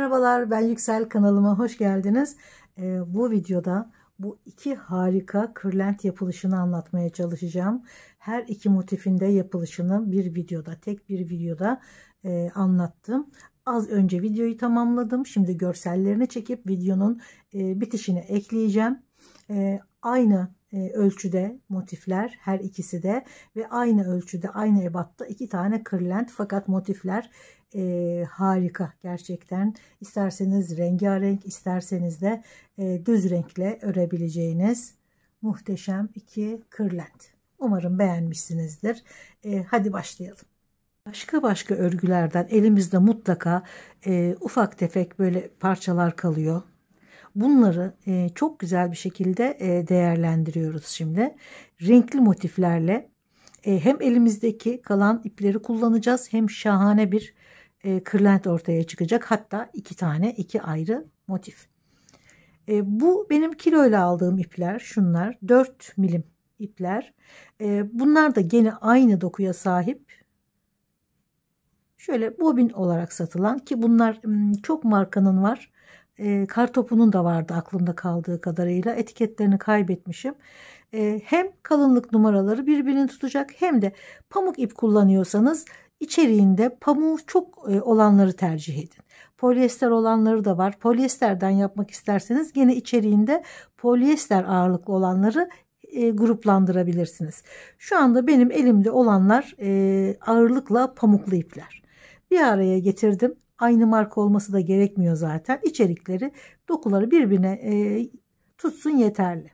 Merhabalar, ben Yüksel, kanalıma hoş geldiniz. Bu videoda bu iki harika kırlent yapılışını anlatmaya çalışacağım. Her iki motifin de yapılışını bir videoda, tek bir videoda anlattım. Az önce videoyu tamamladım. Şimdi görsellerini çekip videonun bitişine ekleyeceğim. Aynı ölçüde motifler, her ikisi de ve aynı ölçüde, aynı ebatta iki tane kırlent, fakat motifler harika gerçekten. İsterseniz rengarenk, isterseniz de düz renkle örebileceğiniz muhteşem iki kırlent. Umarım beğenmişsinizdir. Hadi başlayalım. Başka örgülerden elimizde mutlaka ufak tefek böyle parçalar kalıyor. Bunları çok güzel bir şekilde değerlendiriyoruz şimdi. Renkli motiflerle hem elimizdeki kalan ipleri kullanacağız, hem şahane bir kırlent ortaya çıkacak. Hatta iki ayrı motif. Bu benim kiloyla aldığım ipler. Şunlar 4 milim ipler. Bunlar da gene aynı dokuya sahip. Şöyle bobin olarak satılan, ki bunlar çok markanın var. Kartopu'nun da vardı aklımda kaldığı kadarıyla. Etiketlerini kaybetmişim. Hem kalınlık numaraları birbirini tutacak, hem de pamuk ip kullanıyorsanız içeriğinde pamuğu çok olanları tercih edin. Polyester olanları da var. Polyesterden yapmak isterseniz gene içeriğinde polyester ağırlıklı olanları gruplandırabilirsiniz. Şu anda benim elimde olanlar ağırlıkla pamuklu ipler. Bir araya getirdim. Aynı marka olması da gerekmiyor zaten. İçerikleri, dokuları birbirine tutsun yeterli.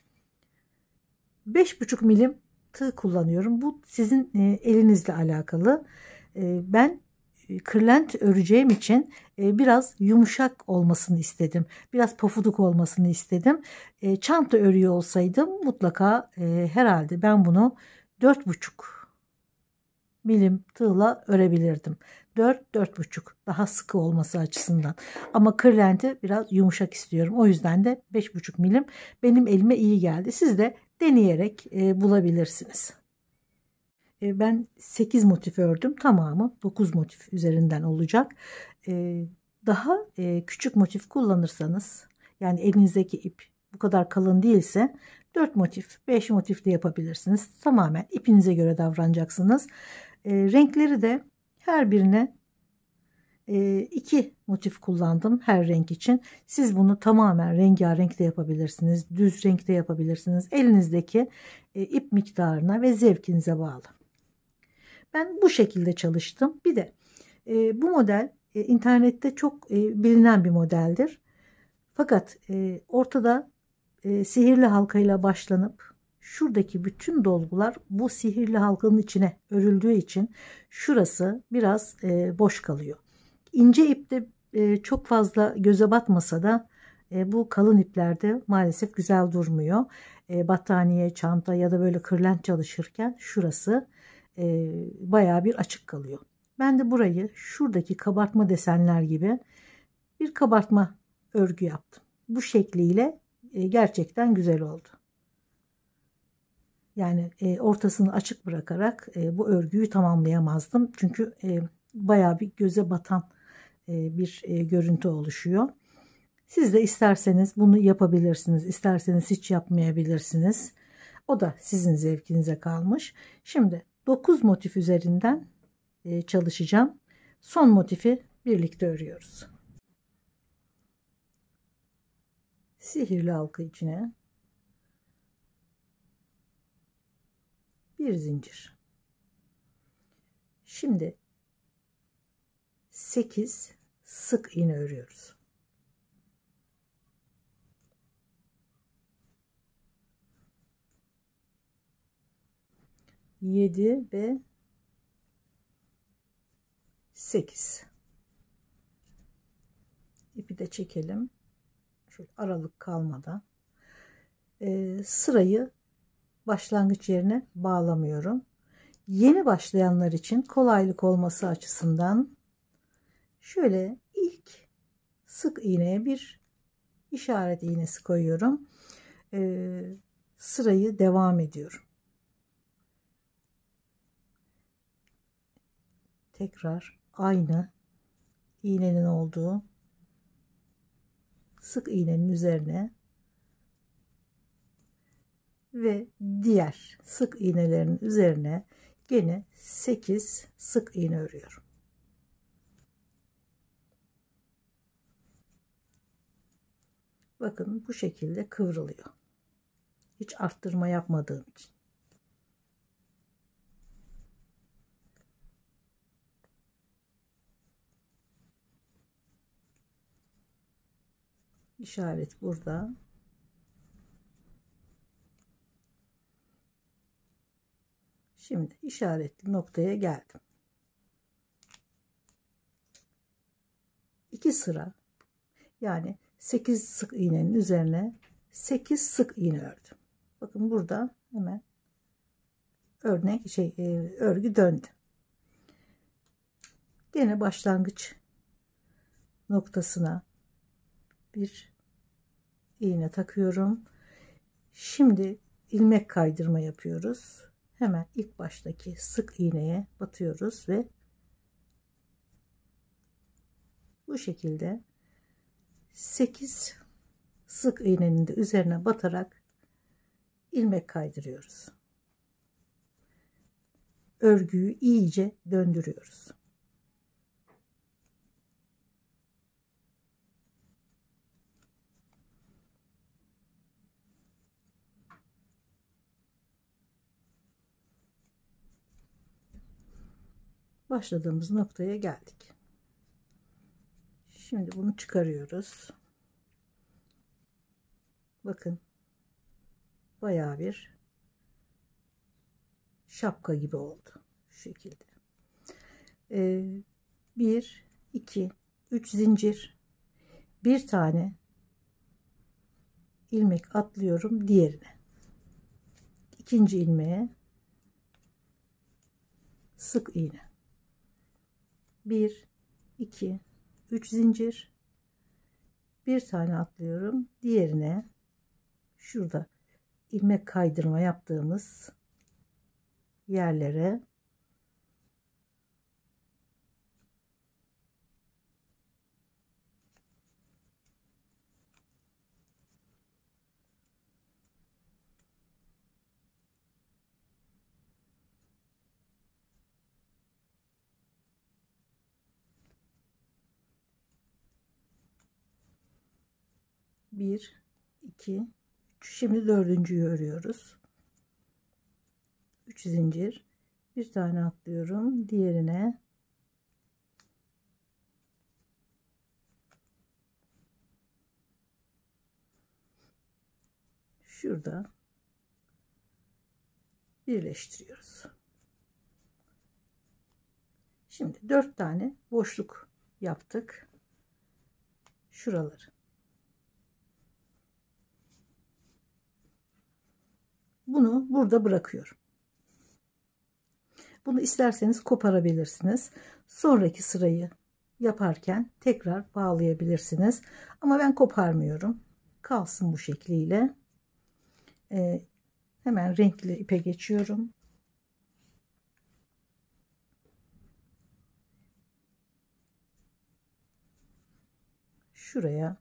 5,5 milim tığ kullanıyorum. Bu sizin elinizle alakalı. Ben kırlent öreceğim için biraz yumuşak olmasını istedim. Biraz pofuduk olmasını istedim. Çanta örüyor olsaydım mutlaka herhalde ben bunu 4,5 milim tığla örebilirdim. 4-4,5 daha sıkı olması açısından. Ama kırlenti biraz yumuşak istiyorum. O yüzden de 5,5 milim benim elime iyi geldi. Siz de deneyerek bulabilirsiniz. Ben 8 motif ördüm. Tamamı 9 motif üzerinden olacak. Daha küçük motif kullanırsanız, yani elinizdeki ip bu kadar kalın değilse 4 motif, 5 motif de yapabilirsiniz. Tamamen ipinize göre davranacaksınız. Renkleri de her birine 2 motif kullandım her renk için. Siz bunu tamamen rengarenk de yapabilirsiniz. Düz renkte yapabilirsiniz. Elinizdeki ip miktarına ve zevkinize bağlı. Ben bu şekilde çalıştım. Bir de bu model internette çok bilinen bir modeldir. Fakat ortada sihirli halkayla başlanıp şuradaki bütün dolgular bu sihirli halkanın içine örüldüğü için şurası biraz boş kalıyor. İnce ipte çok fazla göze batmasa da bu kalın iplerde maalesef güzel durmuyor. Battaniye, çanta ya da böyle kırlent çalışırken şurası bayağı bir açık kalıyor. Ben de burayı şuradaki kabartma desenler gibi bir kabartma örgü yaptım. Bu şekliyle gerçekten güzel oldu. Yani ortasını açık bırakarak bu örgüyü tamamlayamazdım. Çünkü bayağı bir göze batan bir görüntü oluşuyor. Siz de isterseniz bunu yapabilirsiniz. İsterseniz hiç yapmayabilirsiniz. O da sizin zevkinize kalmış. Şimdi 9 motif üzerinden çalışacağım. Son motifi birlikte örüyoruz. Sihirli halka içine bir zincir. Şimdi 8 sık iğne örüyoruz. Yedi ve 8. İpi de çekelim. Şöyle aralık kalmadan. Sırayı başlangıç yerine bağlamıyorum. Yeni başlayanlar için kolaylık olması açısından şöyle ilk sık iğneye bir işaret iğnesi koyuyorum. Sırayı devam ediyorum. Tekrar aynı iğnenin olduğu sık iğnenin üzerine ve diğer sık iğnelerin üzerine gene 8 sık iğne örüyorum. Bakın bu şekilde kıvrılıyor. Hiç arttırma yapmadığım için. İşaret burada. Şimdi işaretli noktaya geldim. 2 sıra, yani 8 sık iğnenin üzerine 8 sık iğne ördüm. Bakın burada hemen örgü döndü. Gene başlangıç noktasına bir iğne takıyorum. Şimdi ilmek kaydırma yapıyoruz. Hemen ilk baştaki sık iğneye batıyoruz ve bu şekilde 8 sık iğnenin de üzerine batarak ilmek kaydırıyoruz. Örgüyü iyice döndürüyoruz. Başladığımız noktaya geldik. Şimdi bunu çıkarıyoruz. Bakın bayağı bir şapka gibi oldu. Şu şekilde. 1, 2, 3 zincir, bir tane ilmek atlıyorum diğerine. İkinci ilmeğe sık iğne. 1, 2, 3 zincir, bir tane atlıyorum diğerine. Şurada ilmek kaydırma yaptığımız yerlere bir, iki, üç. Şimdi dördüncüyü örüyoruz. 3 zincir, bir tane atlıyorum diğerine. Şurada birleştiriyoruz. Şimdi 4 tane boşluk yaptık. Şuraları. Bunu burada bırakıyorum. Bunu isterseniz koparabilirsiniz. Sonraki sırayı yaparken tekrar bağlayabilirsiniz. Ama ben koparmıyorum. Kalsın bu şekliyle. Hemen renkli ipe geçiyorum. Şuraya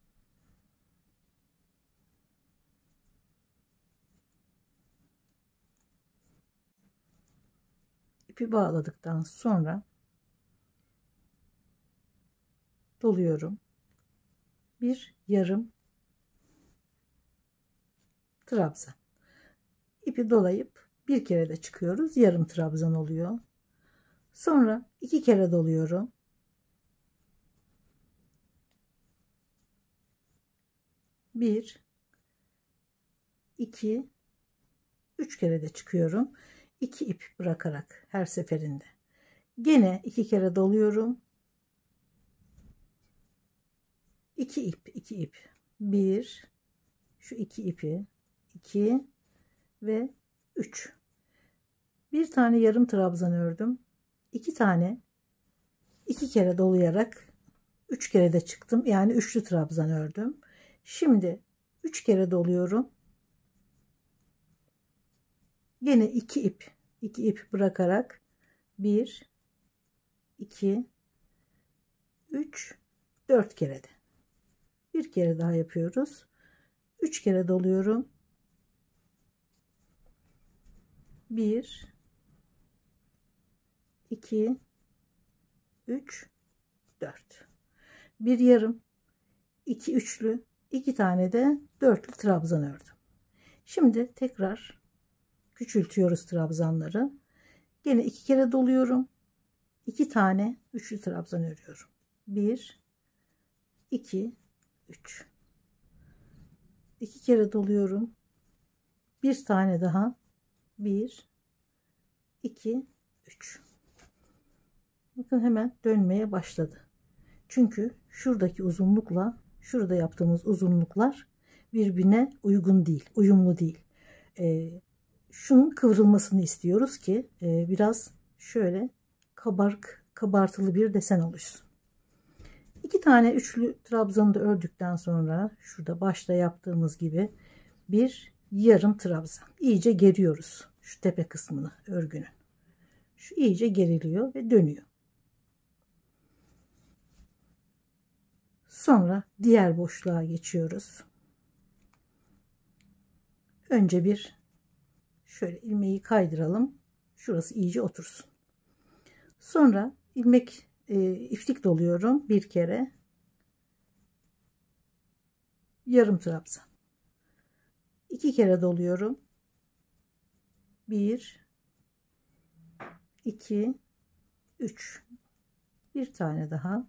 ipi bağladıktan sonra doluyorum. Bir yarım trabzan. İpi dolayıp bir kere de çıkıyoruz. Yarım trabzan oluyor. Sonra 2 kere doluyorum. Bir, 2, 3 kere de çıkıyorum. 2 ip bırakarak her seferinde. Gene 2 kere doluyorum. 2 ip, 2 ip. 1, şu 2 ipi, 2 ve 3. Bir tane yarım trabzan ördüm. 2 tane 2 kere dolayarak 3 kere de çıktım. Yani üçlü trabzan ördüm. Şimdi 3 kere doluyorum. Yine 2 ip, 2 ip bırakarak 1, 2, 3, 4 kere de Bir kere daha yapıyoruz. 3 kere doluyorum. 1 2 3 4. Bir yarım, 2 üçlü, 2 tane de dörtlü trabzan ördüm. Şimdi tekrar küçültüyoruz trabzanları. Yine 2 kere doluyorum. 2 tane üçlü trabzan örüyorum. 1 2 3. 2 kere doluyorum. Bir tane daha. 1 2 3. Bakın hemen dönmeye başladı. Çünkü şuradaki uzunlukla şurada yaptığımız uzunluklar birbirine uygun değil, uyumlu değil. Şunun kıvrılmasını istiyoruz ki biraz şöyle kabartılı bir desen oluşsun. 2 tane üçlü trabzanı da ördükten sonra şurada başta yaptığımız gibi bir yarım trabzan. İyice geriyoruz şu tepe kısmını örgünün. Şu iyice geriliyor ve dönüyor. Sonra diğer boşluğa geçiyoruz. Önce bir şöyle ilmeği kaydıralım. Şurası iyice otursun. Sonra iplik doluyorum bir kere. Yarım trabzan. 2 kere doluyorum. 1 2 3. Bir tane daha.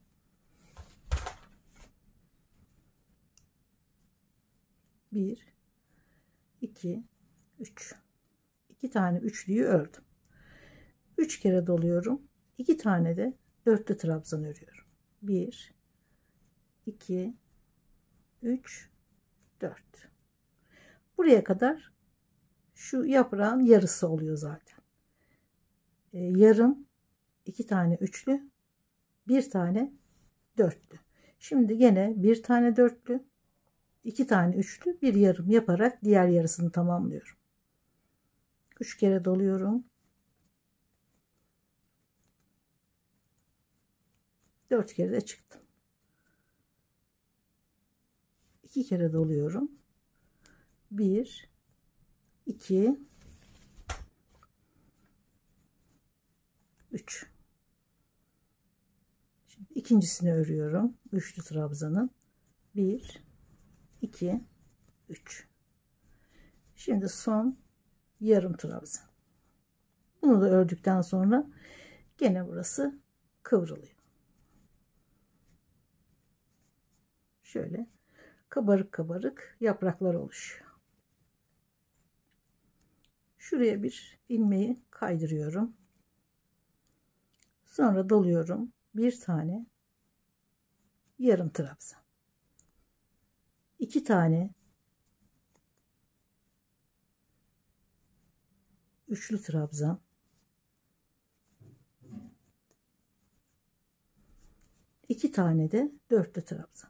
1 2 3. 2 tane üçlüyü ördüm. 3 kere doluyorum. 2 tane de dörtlü trabzan örüyorum. 1 2 3 4. Buraya kadar şu yaprağın yarısı oluyor zaten. Yarım, 2 tane üçlü, bir tane dörtlü. Şimdi gene bir tane dörtlü, 2 tane üçlü, bir yarım yaparak diğer yarısını tamamlıyorum. 3 kere doluyorum. 4 kere de çıktım. 2 kere doluyorum. 1 2 3. Şimdi ikincisini örüyorum. Üçlü trabzanın. 1 2 3. Şimdi son yarım trabzan. Bunu da ördükten sonra gene burası kıvrılıyor. Şöyle kabarık kabarık yapraklar oluşuyor. Şuraya bir ilmeği kaydırıyorum. Sonra doluyorum. Bir tane yarım trabzan. 2 tane üçlü trabzan. 2 tane de dörtlü trabzan.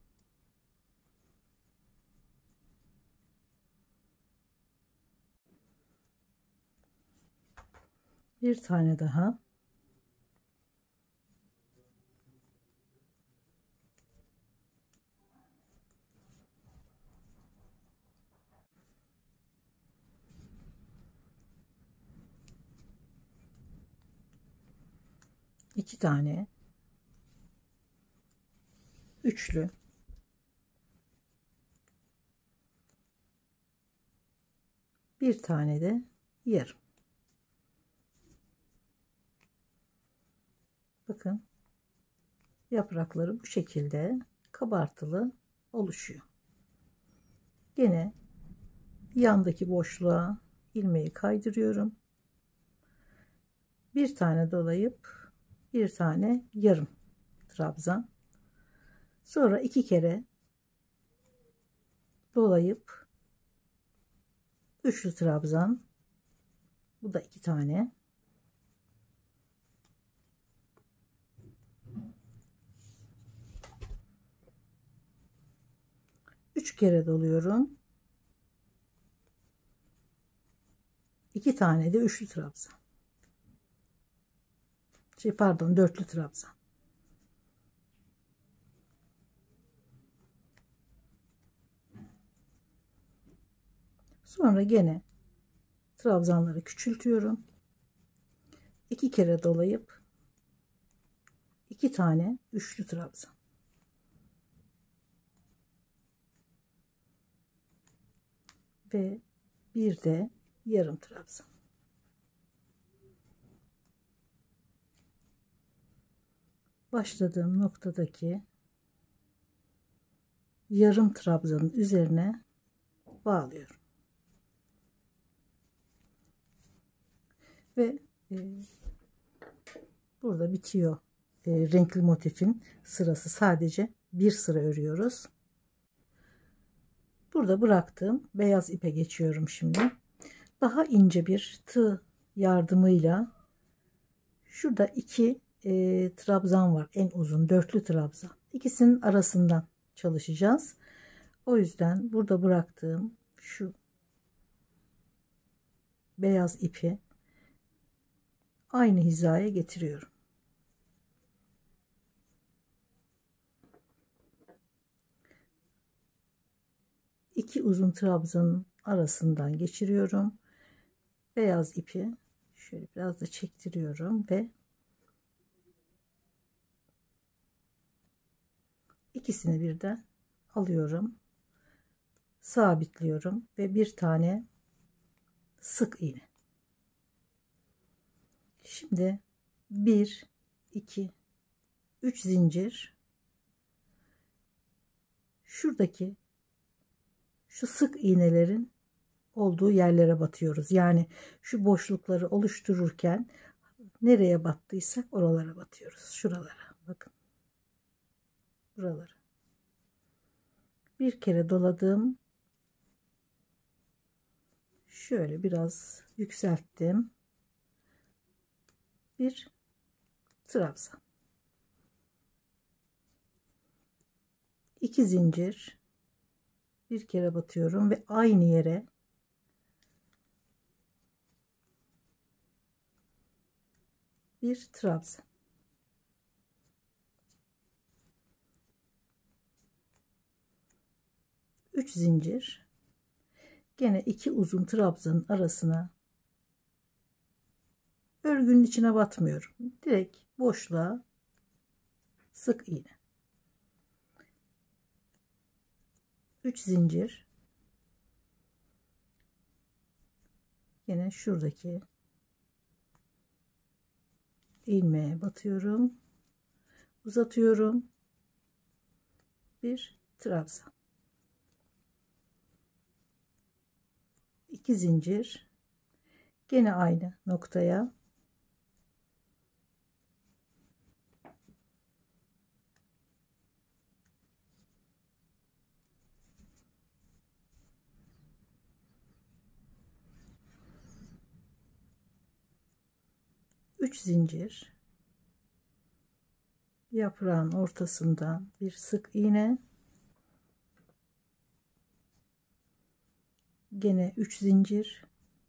Bir tane daha. İki tane üçlü. Bir tane de yarım. Bakın yaprakları bu şekilde kabartılı oluşuyor. Yine yandaki boşluğa ilmeği kaydırıyorum. Bir tane dolayıp bir tane yarım trabzan. Sonra 2 kere dolayıp üçlü trabzan. Bu da 2 tane. Üç kere doluyorum. 2 tane de üçlü trabzan. Pardon, dörtlü trabzan. Sonra gene trabzanları küçültüyorum. 2 kere dolayıp 2 tane üçlü trabzan. Ve bir de yarım trabzan. Başladığım noktadaki yarım trabzanın üzerine bağlıyorum. Ve burada bitiyor renkli motifin sırası. Sadece bir sıra örüyoruz. Burada bıraktığım beyaz ipe geçiyorum şimdi. Daha ince bir tığ yardımıyla şurada 2 trabzan var, en uzun dörtlü trabzan. İkisinin arasından çalışacağız. O yüzden burada bıraktığım şu beyaz ipi aynı hizaya getiriyorum. İki uzun trabzanın arasından geçiriyorum. Beyaz ipi şöyle biraz da çektiriyorum ve ikisini birden alıyorum. Sabitliyorum ve bir tane sık iğne. Şimdi 1 2 3 zincir şuradaki şu sık iğnelerin olduğu yerlere batıyoruz. Yani şu boşlukları oluştururken nereye battıysak oralara batıyoruz. Şuralara bakın. Buralara. Bir kere doladım. Şöyle biraz yükselttim. Bir trabzan. 2 zincir. Bir kere batıyorum ve aynı yere bir trabzan. 3 zincir. Gene 2 uzun trabzanın arasına örgünün içine batmıyorum. Direkt boşluğa sık iğne. 3 zincir. Yine şuradaki ilmeğe batıyorum. Uzatıyorum. Bir trabzan. 2 zincir. Gene aynı noktaya üç zincir, yaprağın ortasından bir sık iğne, gene 3 zincir,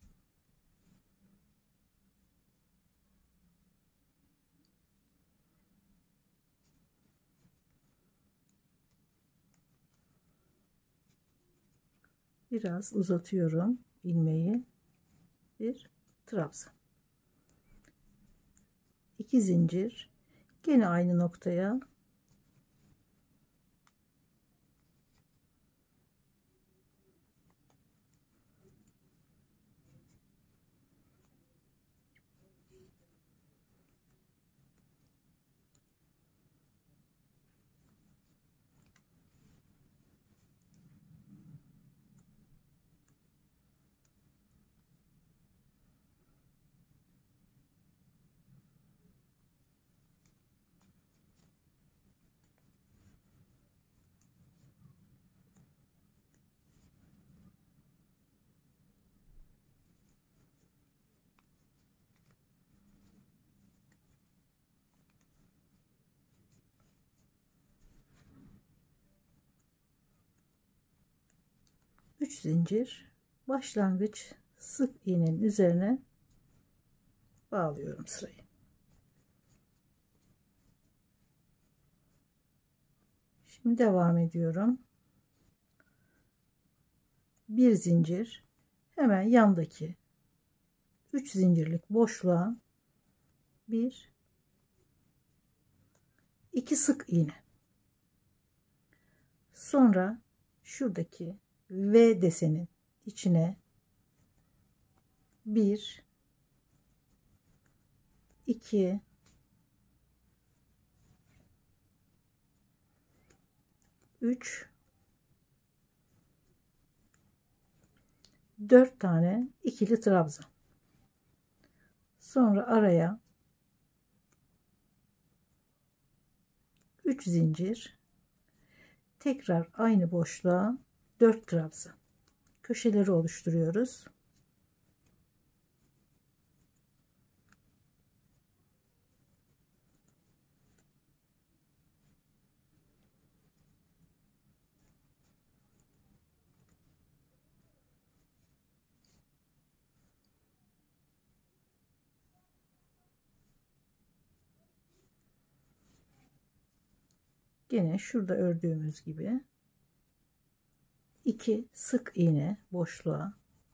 biraz uzatıyorum ilmeği, bir trabzan, 2 zincir, gene aynı noktaya üç zincir, başlangıç sık iğnenin üzerine bağlıyorum sırayı. Şimdi devam ediyorum. Bir zincir, hemen yandaki 3 zincirlik boşluğa 1 2 sık iğne. Sonra şuradaki V desenin içine 1 2 3 4 tane ikili trabzan. Sonra araya 3 zincir, tekrar aynı boşluğa 4 trabzan. Köşeleri oluşturuyoruz. Gene şurada ördüğümüz gibi 2 sık iğne boşluğa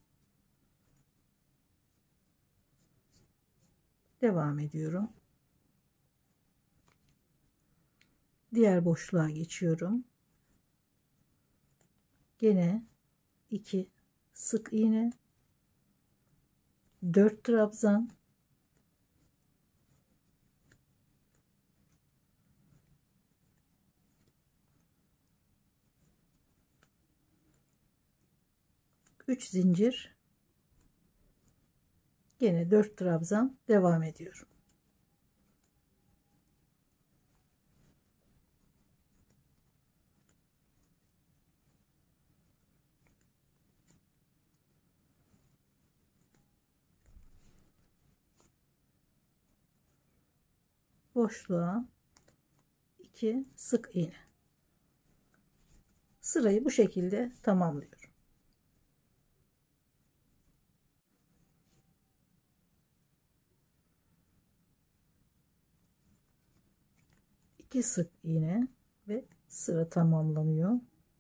devam ediyorum. Diğer boşluğa geçiyorum. Gene 2 sık iğne, 4 trabzan, üç zincir, gene 4 trabzan devam ediyorum. Boşluğa 2 sık iğne. Sırayı bu şekilde tamamlıyorum. 2 sık iğne ve sıra tamamlanıyor.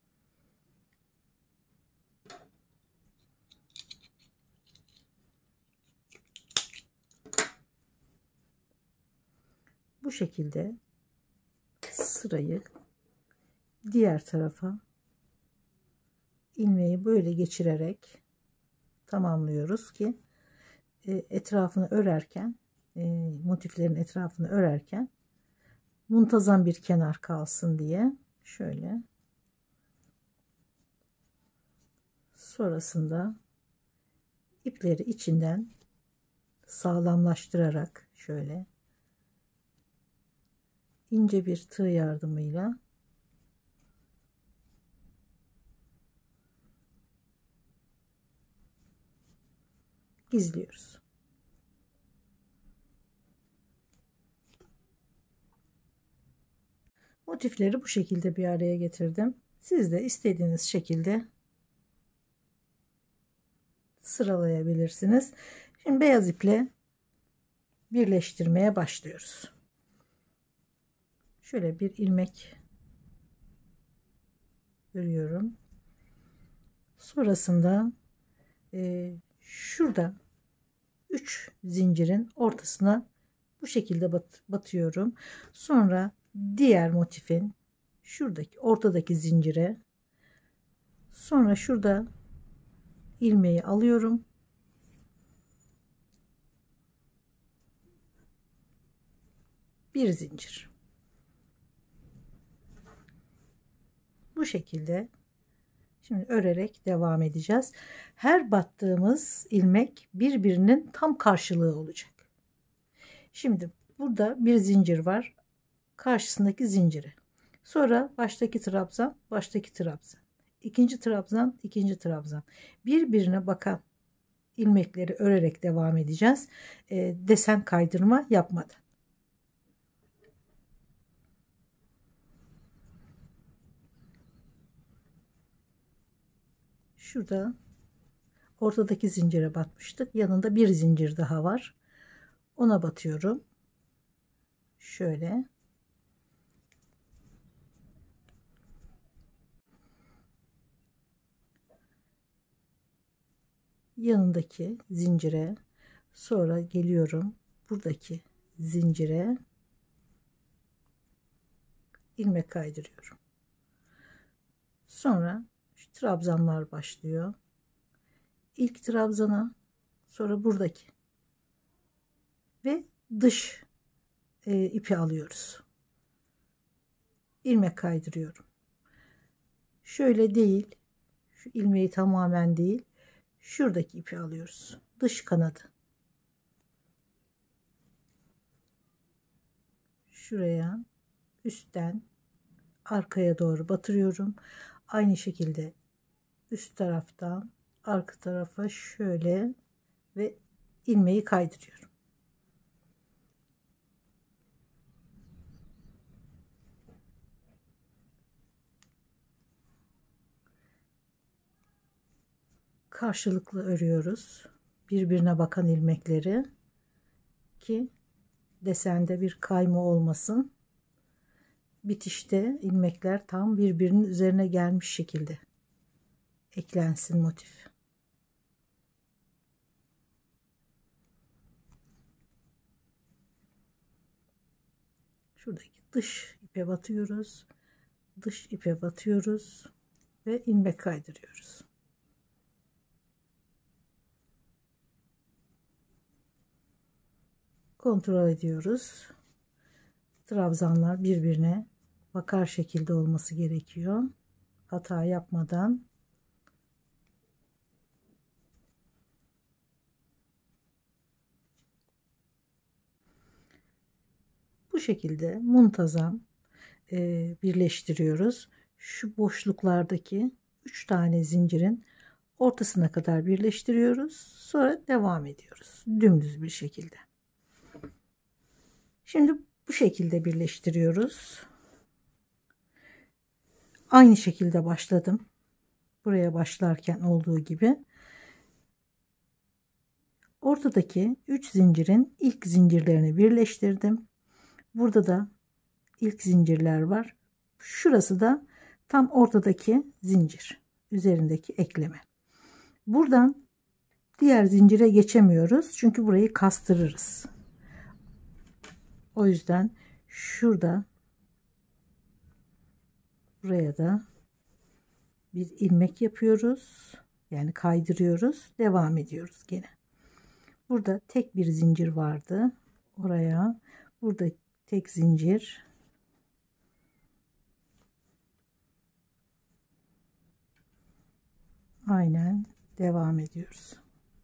Bu şekilde sırayı diğer tarafa ilmeği böyle geçirerek tamamlıyoruz ki etrafını örerken, motiflerin etrafını örerken muntazam bir kenar kalsın diye. Şöyle sonrasında ipleri içinden sağlamlaştırarak şöyle ince bir tığ yardımıyla gizliyoruz. Motifleri bu şekilde bir araya getirdim. Siz de istediğiniz şekilde sıralayabilirsiniz. Şimdi beyaz iple birleştirmeye başlıyoruz. Şöyle bir ilmek örüyorum. Sonrasında şurada 3 zincirin ortasına bu şekilde batıyorum. Sonra diğer motifin şuradaki ortadaki zincire, sonra şurada ilmeği alıyorum. Bir zincir. Bu şekilde şimdi örerek devam edeceğiz. Her battığımız ilmek birbirinin tam karşılığı olacak. Şimdi burada bir zincir var. Karşısındaki zinciri. Sonra baştaki trabzan, baştaki trabzan. İkinci trabzan, ikinci trabzan. Birbirine bakan ilmekleri örerek devam edeceğiz. Desen kaydırma yapmadan. Şurada ortadaki zincire batmıştık. Yanında bir zincir daha var. Ona batıyorum. Şöyle. yanındaki zincire, sonra geliyorum buradaki zincire, ilmek kaydırıyorum. Sonra şu trabzanlar başlıyor. İlk trabzana, sonra buradaki ve dış ipi alıyoruz. İlmek kaydırıyorum. Şöyle değil, şu ilmeği tamamen değil, şuradaki ipi alıyoruz. Dış kanadı. Şuraya üstten arkaya doğru batırıyorum. Aynı şekilde üst taraftan arka tarafa şöyle ve ilmeği kaydırıyorum. Karşılıklı örüyoruz. Birbirine bakan ilmekleri ki desende bir kayma olmasın. Bitişte ilmekler tam birbirinin üzerine gelmiş şekilde eklensin motif. Şuradaki dış ipe batıyoruz. Dış ipe batıyoruz ve ilmek kaydırıyoruz. Kontrol ediyoruz. Trabzanlar birbirine bakar şekilde olması gerekiyor. Hata yapmadan. Bu şekilde muntazam birleştiriyoruz. Şu boşluklardaki 3 tane zincirin ortasına kadar birleştiriyoruz. Sonra devam ediyoruz. Dümdüz bir şekilde. Şimdi bu şekilde birleştiriyoruz. Aynı şekilde başladım. Buraya başlarken olduğu gibi. Ortadaki 3 zincirin ilk zincirlerini birleştirdim. Burada da ilk zincirler var. Şurası da tam ortadaki zincir. Üzerindeki ekleme. Buradan diğer zincire geçemiyoruz. Çünkü burayı kastırırız. O yüzden şurada buraya da bir ilmek yapıyoruz. Yani kaydırıyoruz. Devam ediyoruz gene. Burada tek bir zincir vardı. Oraya burada tek zincir. Aynen devam ediyoruz.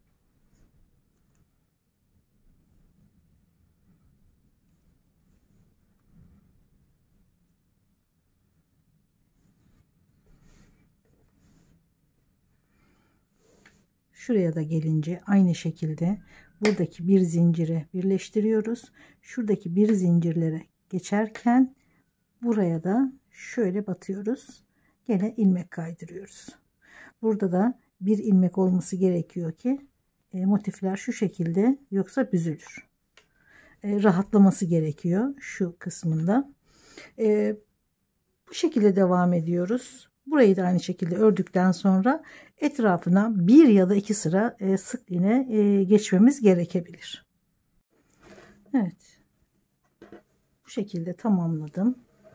Şuraya da gelince aynı şekilde buradaki bir zincire birleştiriyoruz. Şuradaki bir zincirlere geçerken buraya da şöyle batıyoruz. Gene ilmek kaydırıyoruz. Burada da bir ilmek olması gerekiyor ki motifler şu şekilde, yoksa büzülür. Rahatlaması gerekiyor şu kısmında. Bu şekilde devam ediyoruz. Burayı da aynı şekilde ördükten sonra etrafına bir ya da iki sıra sık iğne geçmemiz gerekebilir. Evet. Bu şekilde tamamladım.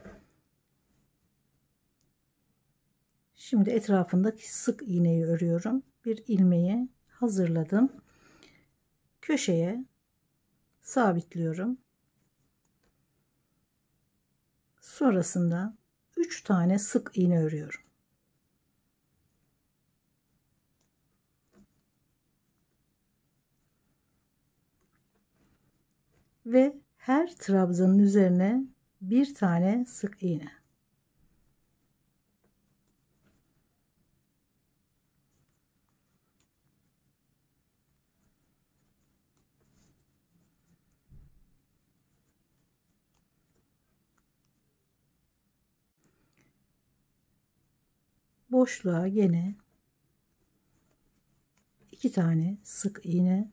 Şimdi etrafındaki sık iğneyi örüyorum. Bir ilmeği hazırladım. Köşeye sabitliyorum. Sonrasında 3 tane sık iğne örüyorum. Ve her trabzanın üzerine bir tane sık iğne. Boşluğa gene 2 tane sık iğne.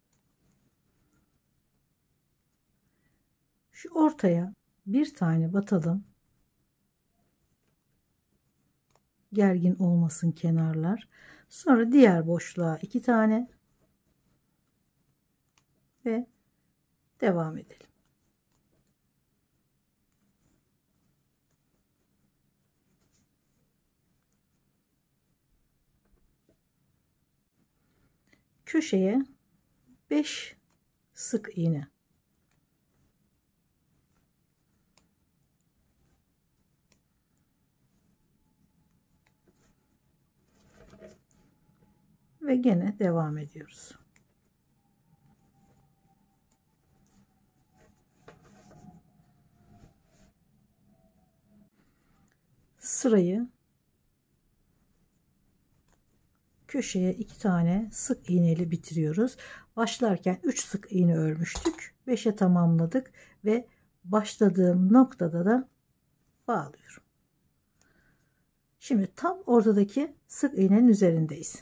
Şu ortaya bir tane batalım. gergin olmasın kenarlar. Sonra diğer boşluğa 2 tane ve devam edelim. Köşeye 5 sık iğne. Ve gene devam ediyoruz. Sırayı köşeye 2 tane sık iğne ile bitiriyoruz. Başlarken 3 sık iğne örmüştük. 5'e tamamladık ve başladığım noktada da bağlıyorum. Şimdi tam ortadaki sık iğnenin üzerindeyiz.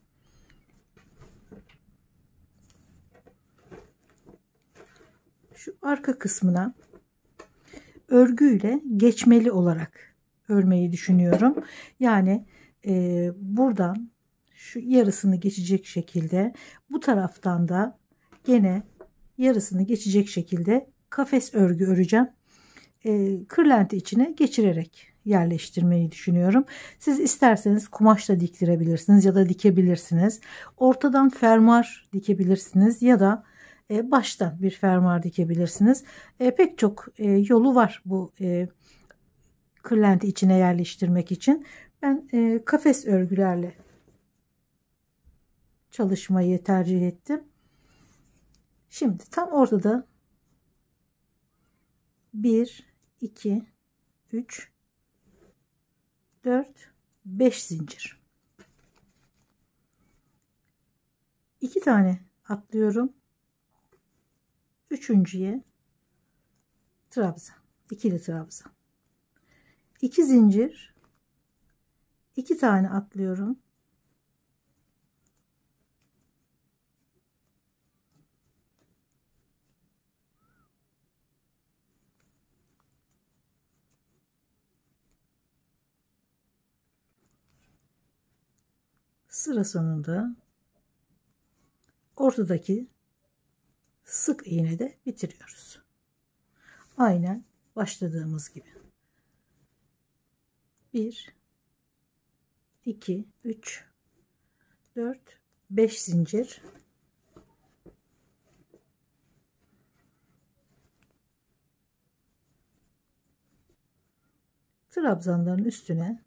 Şu arka kısmına örgüyle geçmeli olarak örmeyi düşünüyorum. Yani buradan şu yarısını geçecek şekilde, bu taraftan da gene yarısını geçecek şekilde kafes örgü öreceğim. Kırlenti içine geçirerek yerleştirmeyi düşünüyorum. Siz isterseniz kumaşla diktirebilirsiniz ya da dikebilirsiniz. Ortadan fermuar dikebilirsiniz ya da baştan bir fermuar dikebilirsiniz. Pek çok yolu var bu kırlenti içine yerleştirmek için. Ben kafes örgülerle çalışmayı tercih ettim. Şimdi tam ortada 1, 2, 3, 4, 5 zincir. 2 tane atlıyorum. Üçüncüye trabzan, ikili trabzan. 2 zincir, 2 tane atlıyorum. Sıra sonunda ortadaki sık iğnede bitiriyoruz. Aynen başladığımız gibi. 1, 2, 3, 4, 5 zincir. Trabzanların üstüne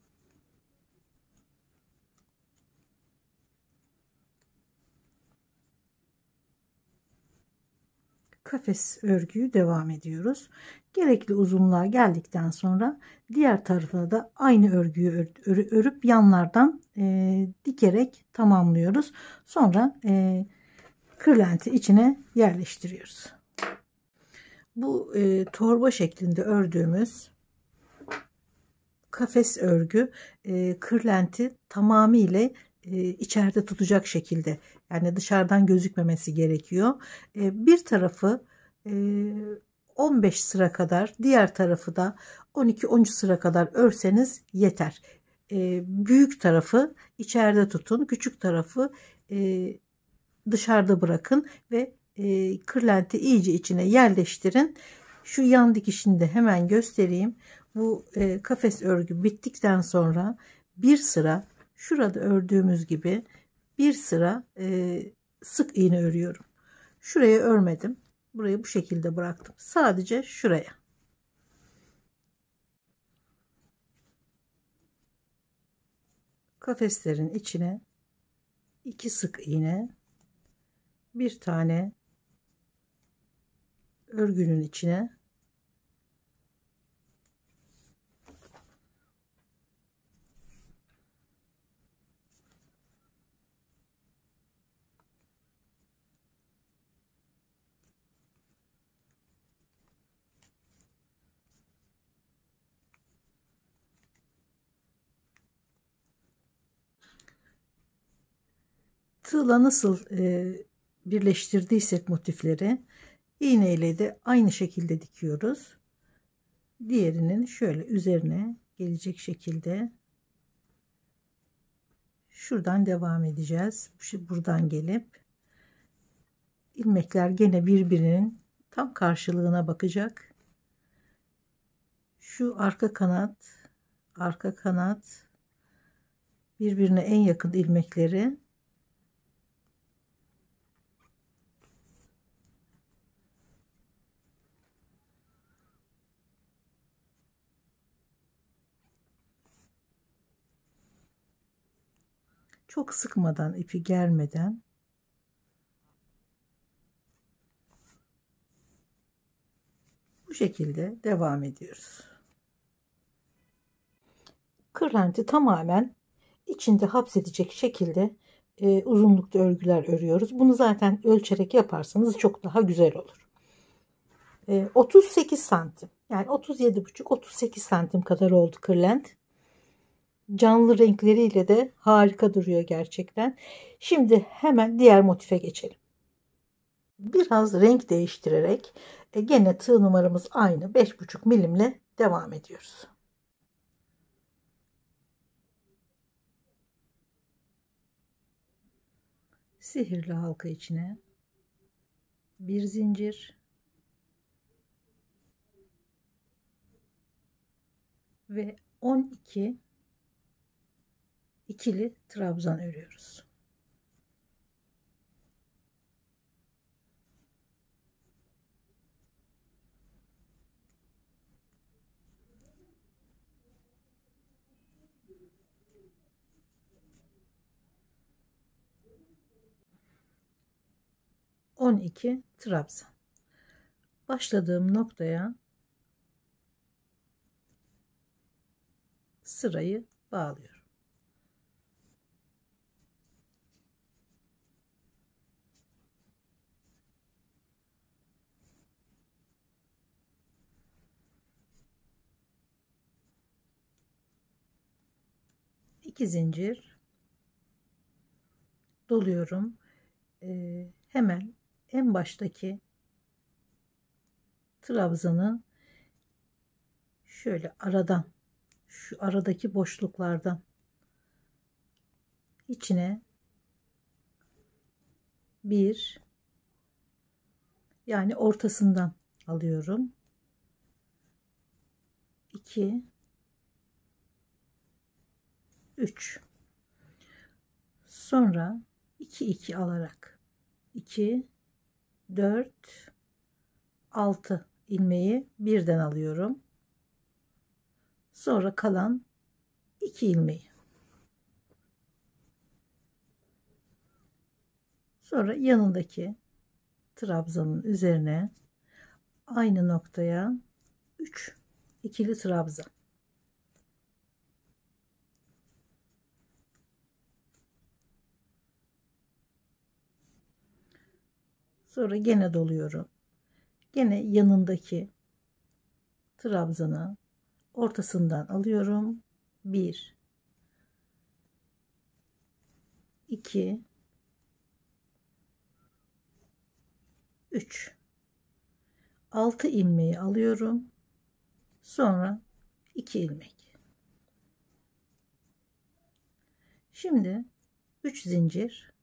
kafes örgüyü devam ediyoruz. Gerekli uzunluğa geldikten sonra diğer tarafına da aynı örgüyü örüp yanlardan dikerek tamamlıyoruz. Sonra kırlenti içine yerleştiriyoruz. Bu torba şeklinde ördüğümüz kafes örgü kırlenti tamamıyla içeride tutacak şekilde, yani dışarıdan gözükmemesi gerekiyor. Bir tarafı 15 sıra kadar, diğer tarafı da 12-13 sıra kadar örseniz yeter. Büyük tarafı içeride tutun, küçük tarafı dışarıda bırakın ve kırlenti iyice içine yerleştirin. Şu yan dikişini de hemen göstereyim. Bu kafes örgü bittikten sonra bir sıra şurada ördüğümüz gibi bir sıra sık iğne örüyorum. Şuraya örmedim. Burayı bu şekilde bıraktım. Sadece şuraya. Kafeslerin içine 2 sık iğne, bir tane örgünün içine tığla nasıl birleştirdiysek motifleri iğneyle de aynı şekilde dikiyoruz. Diğerinin şöyle üzerine gelecek şekilde Şuradan devam edeceğiz. Buradan gelip ilmekler gene birbirinin tam karşılığına bakacak. Şu arka kanat birbirine en yakın ilmekleri çok sıkmadan, ipi germeden bu şekilde devam ediyoruz. Kırlenti tamamen içinde hapsedecek şekilde uzunlukta örgüler örüyoruz. Bunu zaten ölçerek yaparsanız çok daha güzel olur. 38 santim, yani 37,5-38 santim kadar oldu kırlent. Canlı renkleriyle de harika duruyor gerçekten. Şimdi hemen diğer motife geçelim. Biraz renk değiştirerek gene tığ numaramız aynı 5,5 milimle devam ediyoruz. Sihirli halka içine bir zincir ve 12 ikili trabzan örüyoruz. Trabzan. Başladığım noktaya sırayı bağlıyorum. İki zincir doluyorum. Hemen en baştaki trabzanı şöyle aradan, şu aradaki boşluklardan içine bir, yani ortasından alıyorum. 2 3, sonra 2 alarak 2 4 6 ilmeği birden alıyorum. Sonra kalan 2 ilmeği. Sonra yanındaki trabzanın üzerine aynı noktaya 3 ikili trabzan. Sonra gene doluyorum. Gene yanındaki trabzanı ortasından alıyorum. 1 2 3 6 ilmeği alıyorum. Sonra 2 ilmek. Şimdi 3 zincir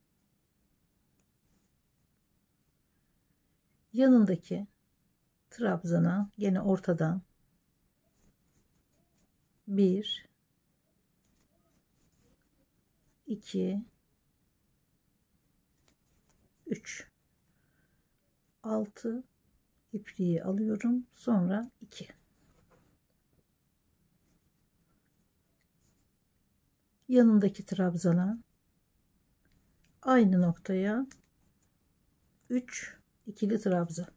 yanındaki trabzana gene ortadan 1 2 3 6 ipliği alıyorum. Sonra 2 yanındaki trabzana aynı noktaya 3 ikili trabzan.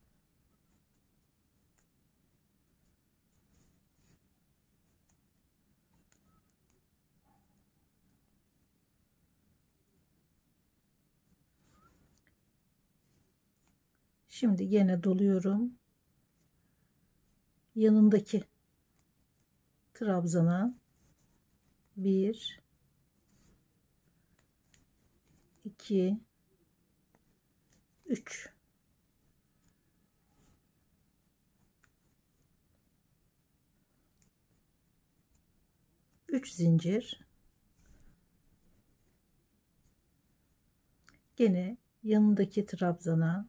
Şimdi gene doluyorum. Yanındaki trabzana 1 2 3 3 zincir gene yanındaki trabzana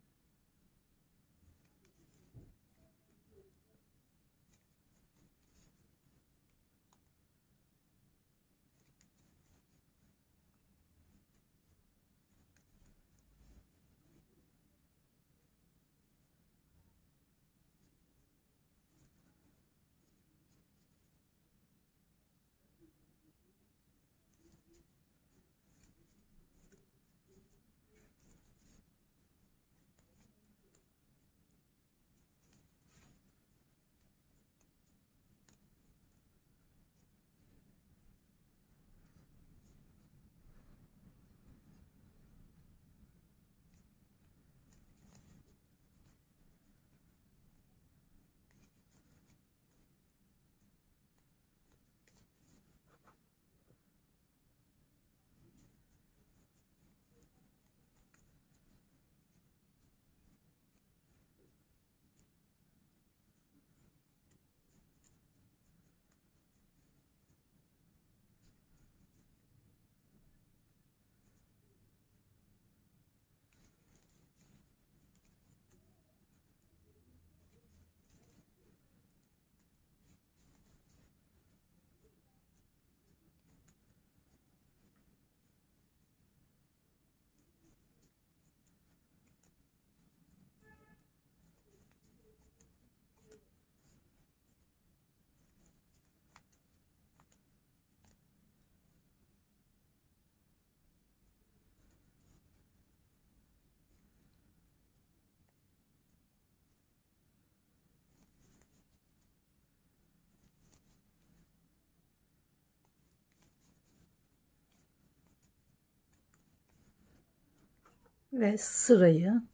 ve sırayı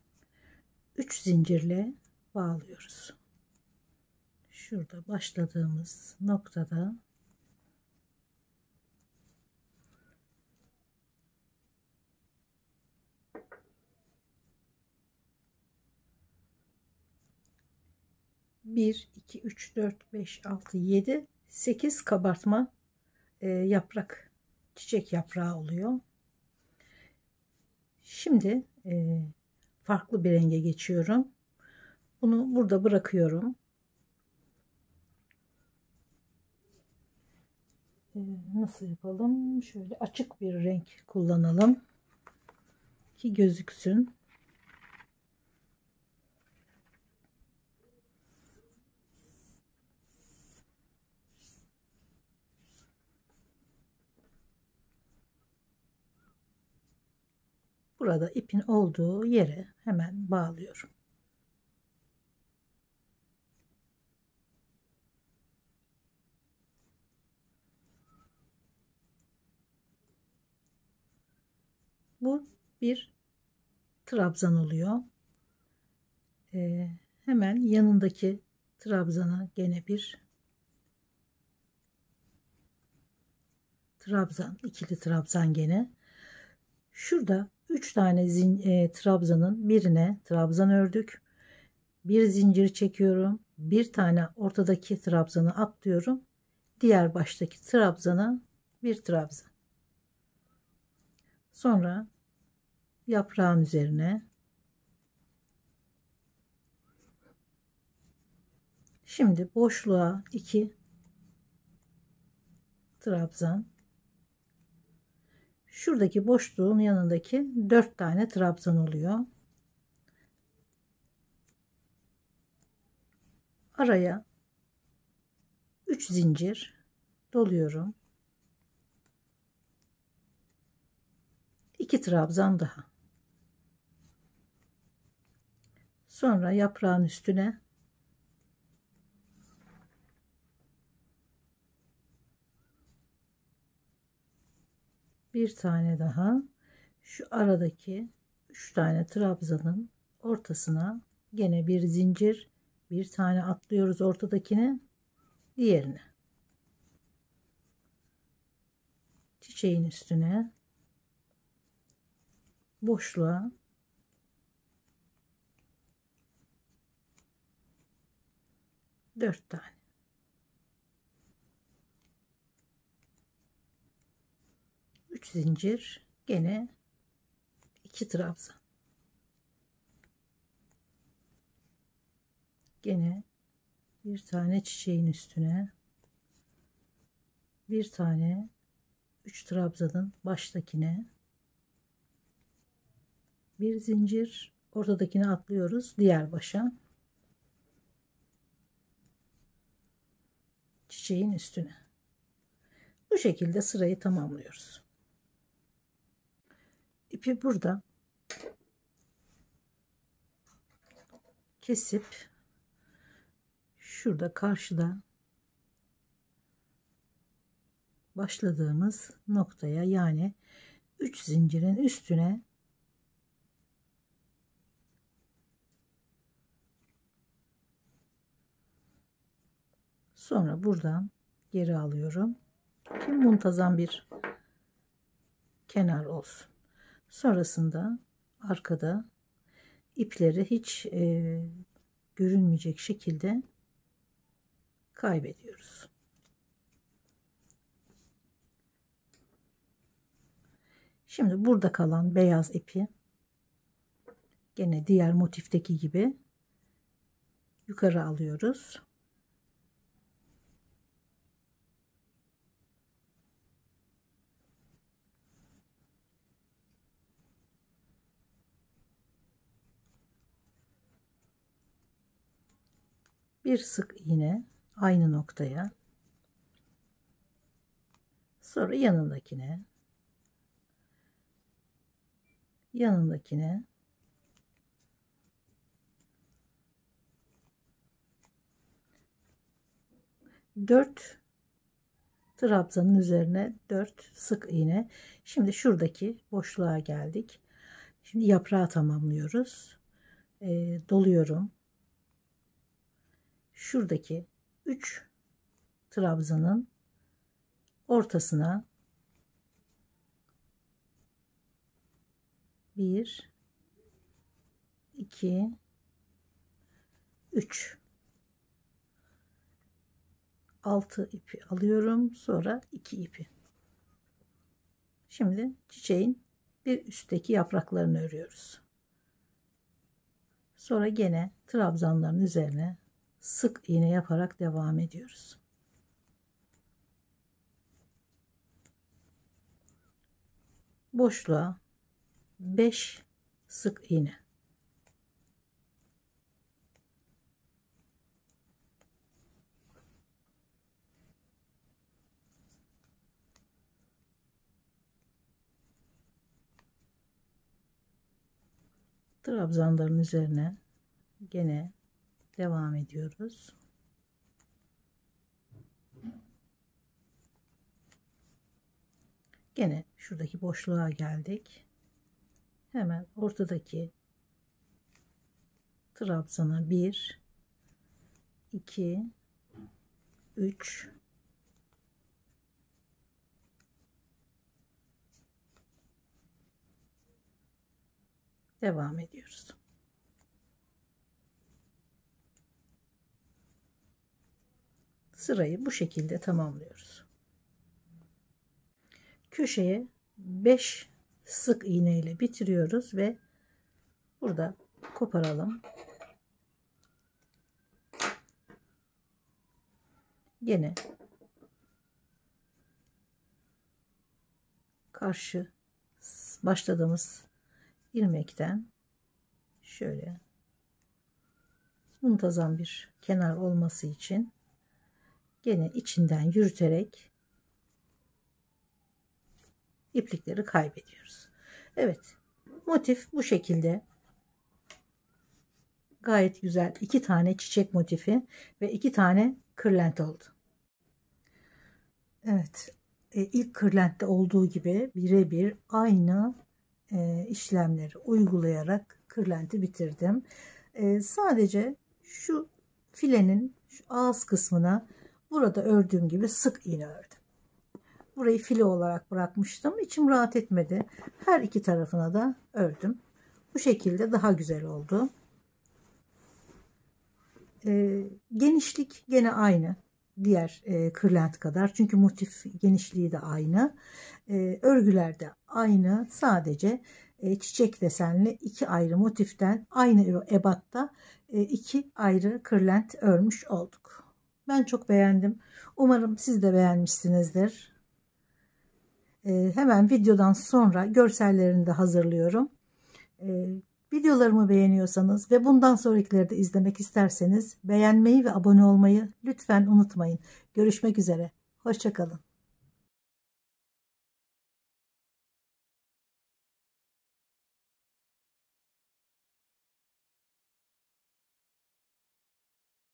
3 zincirle bağlıyoruz. Şurada başladığımız noktada bir, iki, üç, dört, beş, altı, yedi, 8 kabartma yaprak, çiçek yaprağı oluyor. Şimdi farklı bir renge geçiyorum. Bunu burada bırakıyorum. Nasıl yapalım? Şöyle açık bir renk kullanalım ki gözüksün. Burada ipin olduğu yere hemen bağlıyorum. Bu bir trabzan oluyor. Hemen yanındaki trabzana gene bir trabzan, ikili trabzan gene. Şurada 3 tane trabzanın birine trabzan ördük. Bir zincir çekiyorum. Bir tane ortadaki trabzanı atlıyorum. Diğer baştaki trabzana bir trabzan. Sonra yaprağın üzerine. Şimdi boşluğa 2 trabzan. Şuradaki boşluğun yanındaki 4 tane trabzan oluyor. Araya 3 zincir doluyorum. 2 trabzan daha. Sonra yaprağın üstüne bir tane daha, şu aradaki 3 tane trabzanın ortasına gene bir zincir, bir tane atlıyoruz ortadakine, diğerine çiçeğin üstüne boşluğa 4 tane. 3 zincir, gene 2 trabzan. Gene bir tane çiçeğin üstüne bir tane 3 trabzanın baştakine bir zincir, ortadakini atlıyoruz diğer başa, çiçeğin üstüne. Bu şekilde sırayı tamamlıyoruz. İpi burada kesip şurada karşıda başladığımız noktaya, yani 3 zincirin üstüne sonra buradan geri alıyorum ki muntazam bir kenar olsun. Sonrasında arkada ipleri hiç görünmeyecek şekilde kaybediyoruz. Şimdi burada kalan beyaz ipi gene diğer motifteki gibi yukarı alıyoruz. Bir sık iğne aynı noktaya, sonra yanındakine, yanındakine, dört trabzanın üzerine 4 sık iğne. Şimdi şuradaki boşluğa geldik. Şimdi yaprağı tamamlıyoruz. Doluyorum. Şuradaki 3 trabzanın ortasına 1 2 3 6 ipi alıyorum, sonra 2 ipi. Şimdi çiçeğin bir üstteki yapraklarını örüyoruz. Sonra gene trabzanların üzerine sık iğne yaparak devam ediyoruz. Boşluğa 5 sık iğne. Trabzanların üzerine gene devam ediyoruz. Gene şuradaki boşluğa geldik. Hemen ortadaki trabzana 1 2 3 devam ediyoruz. Sırayı bu şekilde tamamlıyoruz. Köşeye 5 sık iğne ile bitiriyoruz ve burada koparalım. Yine karşı başladığımız ilmekten şöyle muntazam bir kenar olması için gene içinden yürüterek iplikleri kaybediyoruz. Evet, motif bu şekilde. Gayet güzel 2 tane çiçek motifi ve 2 tane kırlent oldu. Evet, ilk kırlentte olduğu gibi birebir aynı işlemleri uygulayarak kırlenti bitirdim. Sadece şu filenin şu ağız kısmına burada ördüğüm gibi sık iğne ördüm. Burayı file olarak bırakmıştım. İçim rahat etmedi. Her iki tarafına da ördüm. Bu şekilde daha güzel oldu. Genişlik gene aynı. Diğer kırlent kadar. Çünkü motif genişliği de aynı. Örgüler de aynı. Sadece çiçek desenli 2 ayrı motiften aynı ebatta 2 ayrı kırlent örmüş olduk. Ben çok beğendim. Umarım siz de beğenmişsinizdir. Hemen videodan sonra görsellerini de hazırlıyorum. Videolarımı beğeniyorsanız ve bundan sonrakileri de izlemek isterseniz beğenmeyi ve abone olmayı lütfen unutmayın. Görüşmek üzere. Hoşça kalın.